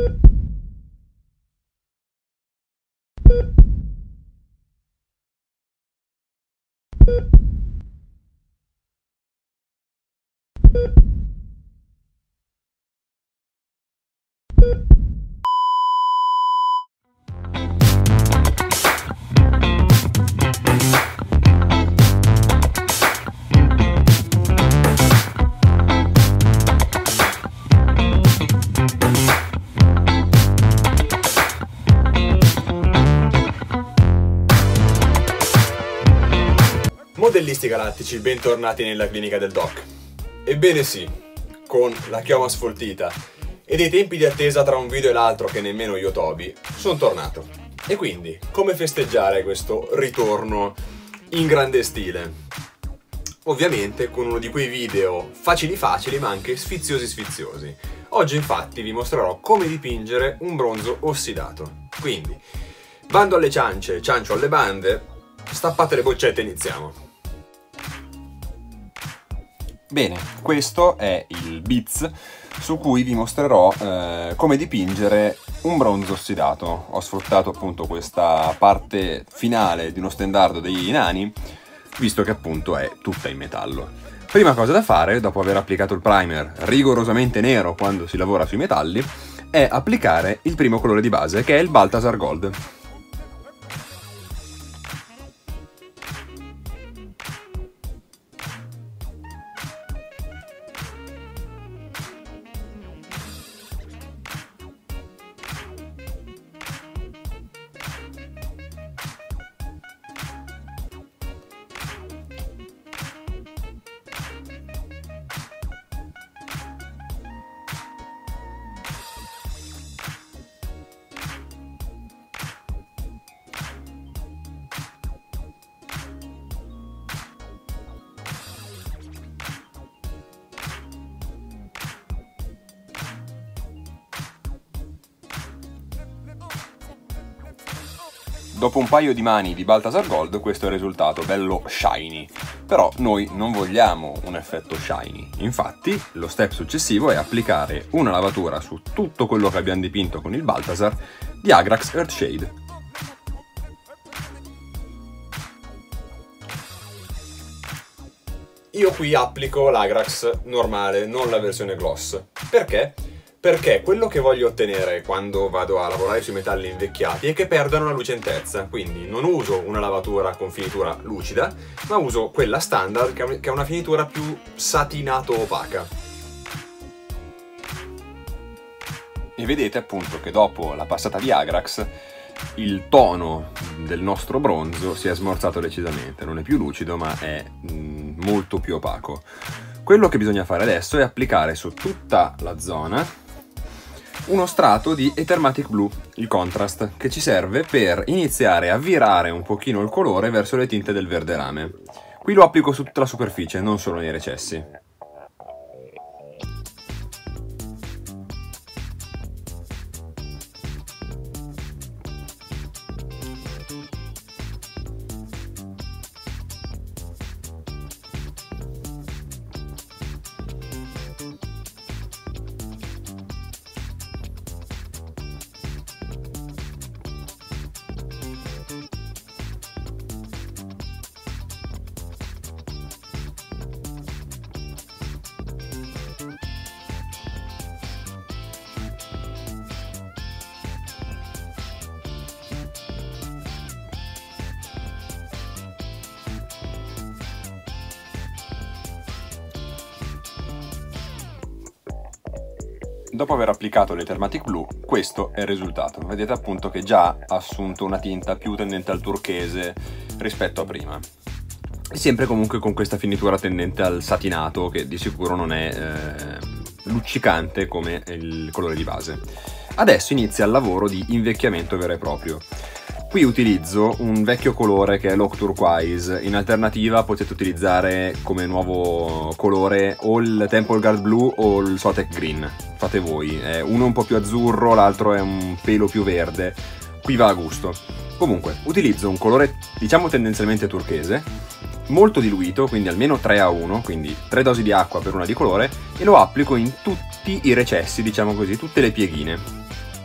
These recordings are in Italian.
Modellisti galattici, bentornati nella clinica del Doc. Ebbene sì, con la chioma sfoltita e dei tempi di attesa tra un video e l'altro che nemmeno io Toby, sono tornato. E quindi, come festeggiare questo ritorno in grande stile? Ovviamente con uno di quei video facili facili ma anche sfiziosi sfiziosi. Oggi infatti vi mostrerò come dipingere un bronzo ossidato. Quindi, bando alle ciance, ciancio alle bande, stappate le boccette e iniziamo. Bene, questo è il Bits su cui vi mostrerò come dipingere un bronzo ossidato. Ho sfruttato appunto questa parte finale di uno stendardo dei nani, visto che appunto è tutta in metallo. Prima cosa da fare, dopo aver applicato il primer rigorosamente nero quando si lavora sui metalli, è applicare il primo colore di base, che è il Balthasar Gold. Dopo un paio di mani di Balthasar Gold, questo è il risultato, bello shiny. Però noi non vogliamo un effetto shiny. Infatti, lo step successivo è applicare una lavatura su tutto quello che abbiamo dipinto con il Balthasar di Agrax Earthshade. Io qui applico l'Agrax normale, non la versione gloss. Perché? Perché quello che voglio ottenere quando vado a lavorare sui metalli invecchiati è che perdano la lucentezza, quindi non uso una lavatura con finitura lucida, ma uso quella standard che ha una finitura più satinato-opaca. E vedete appunto che dopo la passata di Agrax il tono del nostro bronzo si è smorzato decisamente, non è più lucido ma è molto più opaco. Quello che bisogna fare adesso è applicare su tutta la zona uno strato di Ethermatic Blue, il contrast, che ci serve per iniziare a virare un pochino il colore verso le tinte del verde rame. Qui lo applico su tutta la superficie, non solo nei recessi. Dopo aver applicato l'Ethermatic Blue, questo è il risultato. Vedete appunto che già ha assunto una tinta più tendente al turchese rispetto a prima. E sempre comunque con questa finitura tendente al satinato, che di sicuro non è luccicante come il colore di base. Adesso inizia il lavoro di invecchiamento vero e proprio. Qui utilizzo un vecchio colore che è l'Oak Turquoise, in alternativa potete utilizzare come nuovo colore o il Temple Guard Blue o il Sotek Green, fate voi, uno è un po' più azzurro, l'altro è un pelo più verde, qui va a gusto. Comunque, utilizzo un colore diciamo tendenzialmente turchese, molto diluito, quindi almeno 3:1, quindi 3 dosi di acqua per una di colore, e lo applico in tutti i recessi, diciamo così, tutte le pieghine.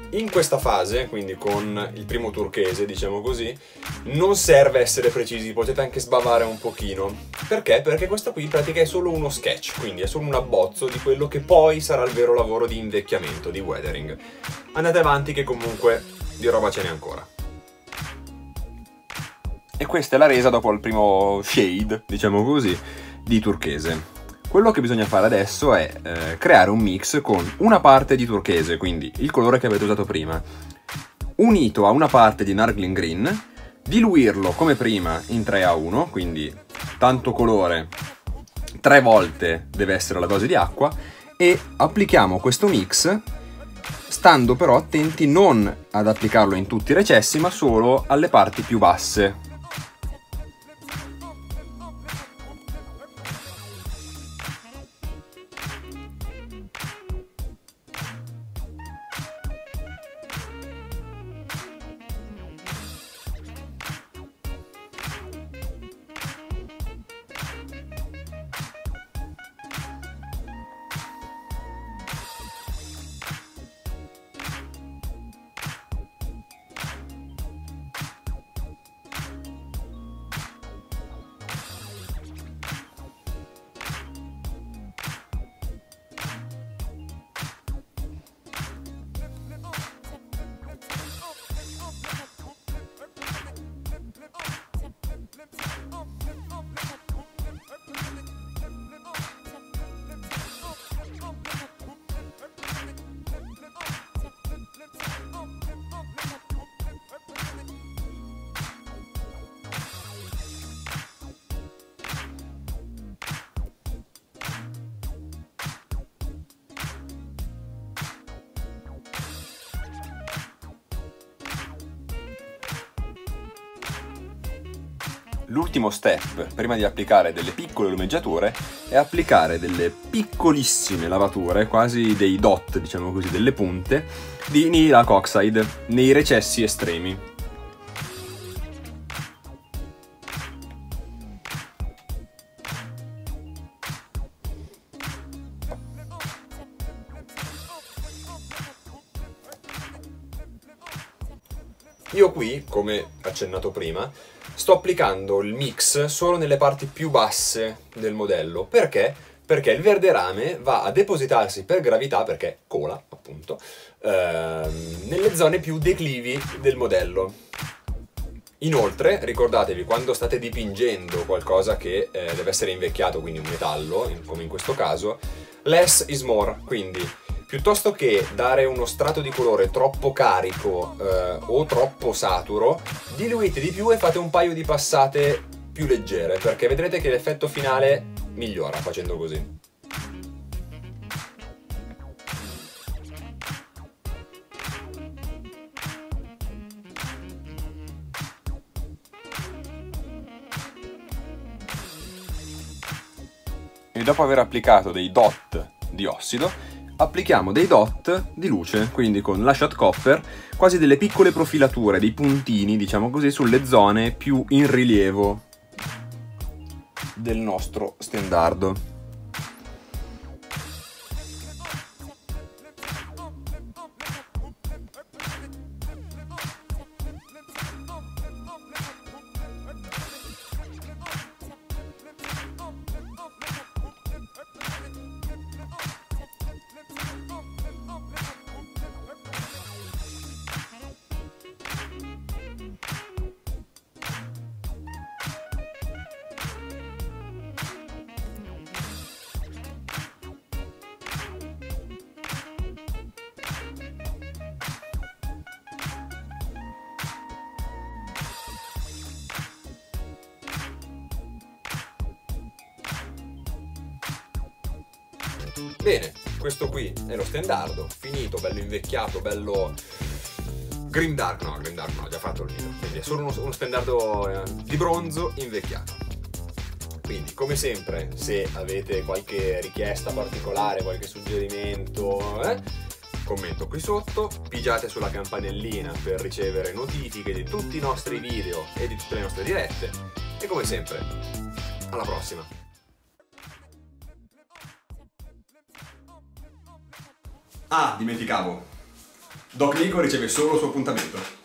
In questa fase, quindi con il primo turchese, diciamo così, non serve essere precisi, potete anche sbavare un pochino. Perché? Perché questo qui in pratica è solo uno sketch, quindi è solo un abbozzo di quello che poi sarà il vero lavoro di invecchiamento, di weathering. Andate avanti che comunque di roba ce n'è ancora. E questa è la resa dopo il primo shade, diciamo così, di turchese. Quello che bisogna fare adesso è creare un mix con una parte di turchese, quindi il colore che avete usato prima, unito a una parte di Nargling Green, diluirlo come prima in 3:1, quindi tanto colore 3 volte deve essere la dose di acqua, e applichiamo questo mix stando però attenti non ad applicarlo in tutti i recessi ma solo alle parti più basse. L'ultimo step, prima di applicare delle piccole lumeggiature, è applicare delle piccolissime lavature, quasi dei dot, diciamo così, delle punte, di Nihilakh Oxide nei recessi estremi. Io qui, come accennato prima, sto applicando il mix solo nelle parti più basse del modello. Perché? Perché il verde rame va a depositarsi per gravità, perché cola, appunto, nelle zone più declivi del modello. Inoltre, ricordatevi, quando state dipingendo qualcosa che deve essere invecchiato, quindi un metallo, come in questo caso, less is more, quindi piuttosto che dare uno strato di colore troppo carico o troppo saturo, diluite di più e fate un paio di passate più leggere, perché vedrete che l'effetto finale migliora facendo così. E dopo aver applicato dei dot di ossido, applichiamo dei dot di luce, quindi con la Shot Copper, quasi delle piccole profilature, dei puntini, diciamo così, sulle zone più in rilievo del nostro stendardo. Bene, questo qui è lo stendardo, finito, bello invecchiato, bello grimdark, no, ho già fatto il video, quindi è solo uno stendardo di bronzo invecchiato. Quindi, come sempre, se avete qualche richiesta particolare, qualche suggerimento, commento qui sotto, pigiate sulla campanellina per ricevere notifiche di tutti i nostri video e di tutte le nostre dirette, e come sempre, alla prossima! Ah, dimenticavo, Doc Nico riceve solo il suo appuntamento.